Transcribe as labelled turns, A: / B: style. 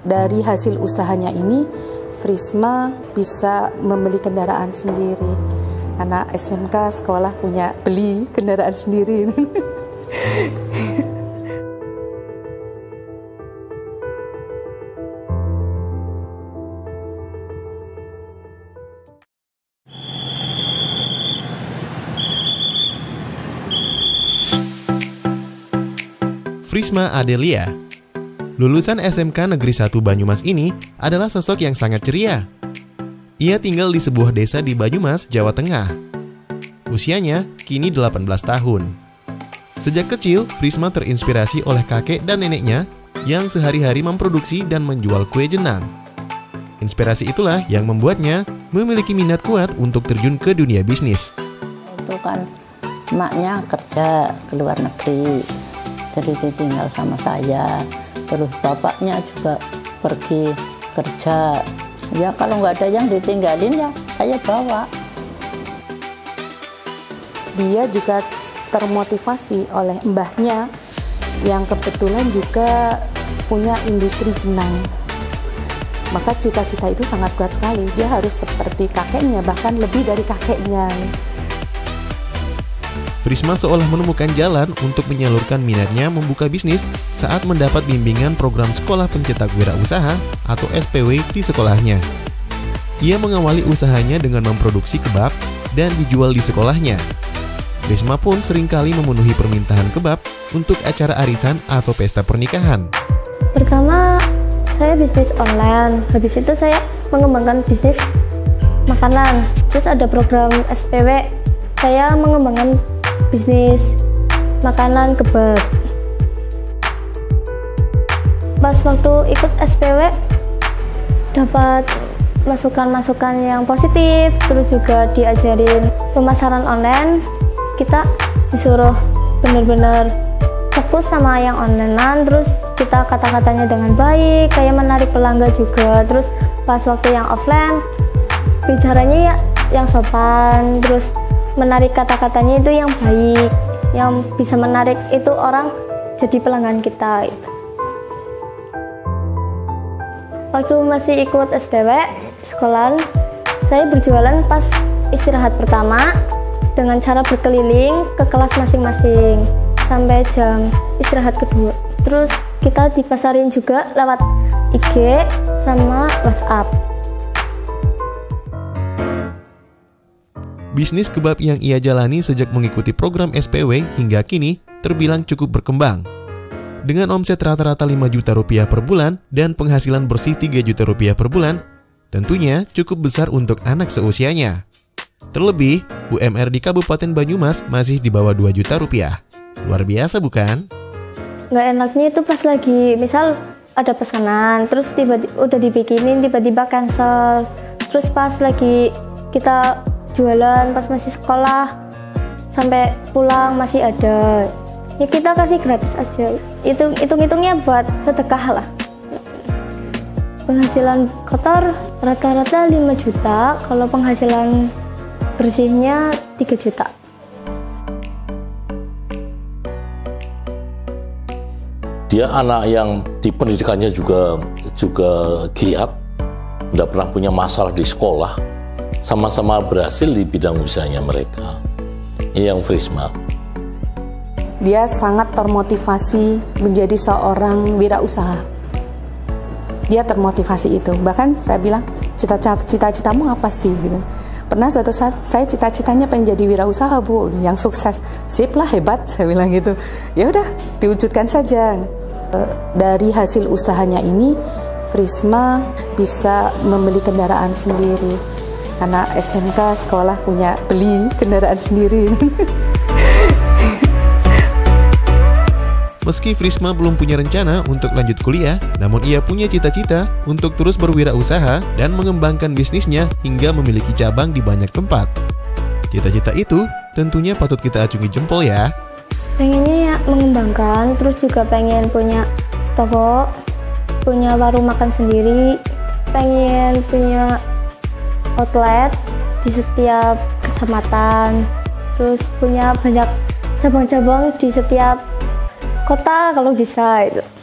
A: Dari hasil usahanya ini, Frisma bisa membeli kendaraan sendiri. Anak SMK sekolah punya beli kendaraan sendiri.
B: Frisma Adelia, lulusan SMK Negeri 1 Banyumas ini adalah sosok yang sangat ceria. Ia tinggal di sebuah desa di Banyumas, Jawa Tengah. Usianya kini 18 tahun. Sejak kecil, Frisma terinspirasi oleh kakek dan neneknya yang sehari-hari memproduksi dan menjual kue jenang. Inspirasi itulah yang membuatnya memiliki minat kuat untuk terjun ke dunia bisnis.
C: Itu kan emaknya kerja ke luar negeri, jadi ditinggal sama saya. Terus bapaknya juga pergi kerja. Ya kalau nggak ada yang ditinggalin ya saya bawa.
A: Dia juga termotivasi oleh mbahnya yang kebetulan juga punya industri jenang. Maka cita-cita itu sangat kuat sekali. Dia harus seperti kakeknya, bahkan lebih dari kakeknya.
B: Frisma seolah menemukan jalan untuk menyalurkan minatnya membuka bisnis saat mendapat bimbingan program Sekolah Pencetak Wirausaha atau SPW di sekolahnya. Ia mengawali usahanya dengan memproduksi kebab dan dijual di sekolahnya. Frisma pun seringkali memenuhi permintaan kebab untuk acara arisan atau pesta pernikahan.
D: Pertama, saya bisnis online. Habis itu saya mengembangkan bisnis makanan. Terus ada program SPW, saya mengembangkan bisnis makanan kebab. Pas waktu ikut SPW dapat masukan-masukan yang positif, terus juga diajarin pemasaran online. Kita disuruh benar-benar fokus sama yang onlinean, terus kita kata-katanya dengan baik, kayak menarik pelanggan juga. Terus pas waktu yang offline bicaranya ya yang sopan, terus menarik kata-katanya itu yang baik, yang bisa menarik itu orang jadi pelanggan kita. Waktu masih ikut SPW di sekolah, saya berjualan pas istirahat pertama dengan cara berkeliling ke kelas masing-masing sampai jam istirahat kedua. Terus kita dipasarin juga lewat IG sama WhatsApp.
B: Bisnis kebab yang ia jalani sejak mengikuti program SPW hingga kini terbilang cukup berkembang. Dengan omset rata-rata 5 juta rupiah per bulan dan penghasilan bersih 3 juta rupiah per bulan, tentunya cukup besar untuk anak seusianya. Terlebih, UMR di Kabupaten Banyumas masih di bawah 2 juta rupiah. Luar biasa bukan?
D: Nggak enaknya itu pas lagi, misal ada pesanan, terus tiba-tiba udah dibikinin, tiba-tiba cancel. Terus pas lagi kita jualan pas masih sekolah sampai pulang masih ada, ya kita kasih gratis aja. Itu hitung-hitungnya buat sedekah lah. Penghasilan kotor rata-rata 5 juta, kalau penghasilan bersihnya 3 juta.
E: Dia anak yang di pendidikannya juga giat, tidak pernah punya masalah di sekolah. Sama-sama berhasil di bidang usahanya mereka. Ini yang Frisma.
A: Dia sangat termotivasi menjadi seorang wirausaha. Dia termotivasi itu. Bahkan saya bilang, cita-citamu apa sih? Gitu. Pernah suatu saat saya cita-citanya pengen jadi wirausaha, Bu, yang sukses. Sip lah, hebat, saya bilang gitu. Ya udah, diwujudkan saja. Dari hasil usahanya ini, Frisma bisa membeli kendaraan sendiri. Anak SMK sekolah punya beli kendaraan sendiri.
B: Meski Frisma belum punya rencana untuk lanjut kuliah, namun ia punya cita-cita untuk terus berwirausaha dan mengembangkan bisnisnya hingga memiliki cabang di banyak tempat. Cita-cita itu tentunya patut kita acungi jempol ya.
D: Pengennya ya mengembangkan, terus juga pengen punya toko, punya warung makan sendiri, pengen punya outlet di setiap kecamatan, terus punya banyak cabang-cabang di setiap kota kalau bisa itu.